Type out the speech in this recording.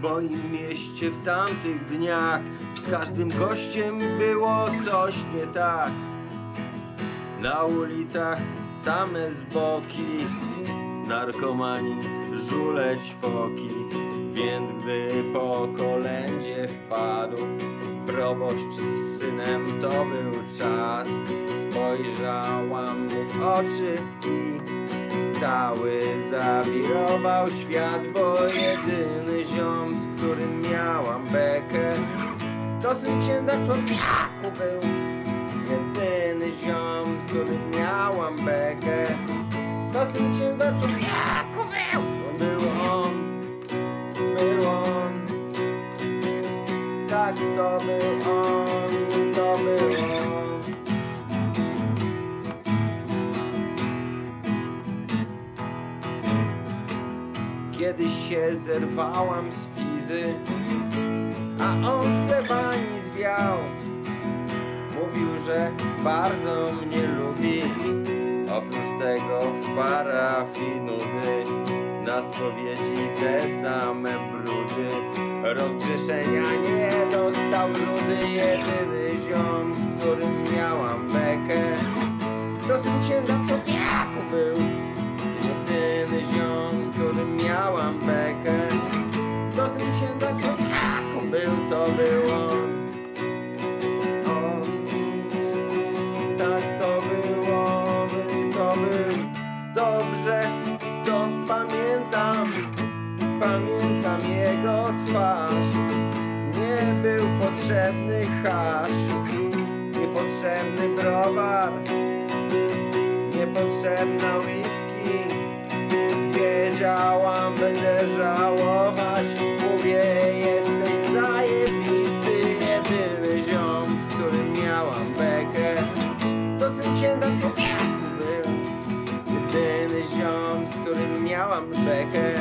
moim mieście w tamtych dniach z każdym gościem było coś nie tak. Na ulicach same zboki, narkomani, żule, ćwoki. Więc gdy po kolędzie wpadł proboszcz z synem, to był czas. Spojrzałam mu w oczy i cały zawirował świat, bo jedyny ziom, z którym miałam bekę, to syn księdza człowieku był. Jedyny ziom, z którym miałam bekę, to syn księdza człowieku był. Był on. Tak, to był on, to był on. Kiedyś się zerwałam z fizy, a on z plebanii zwiał. Mówił, że bardzo mnie lubi, oprócz tego w parafii nudy, na spowiedzi te same brudy. Rozgrzeszenia nie dostał rudy. Jedyny ziom, z którym miałam bekę, to syn księdza człowieku był. Jedyny ziom, z którym miałam bekę, to syn księdza człowieku był. To był on. Tak, to był on, to był. Dobrze to pamiętam. Pamiętam jego twarz. Nie był potrzebny hasz, niepotrzebny browar, niepotrzebna whisky. Wiedziałam, będę żałować. Mówię, jesteś zajebisty. Jedyny ziom, z którym miałam bekę, to syn księdza człowieku był. Jedyny ziom, z którym miałam bekę,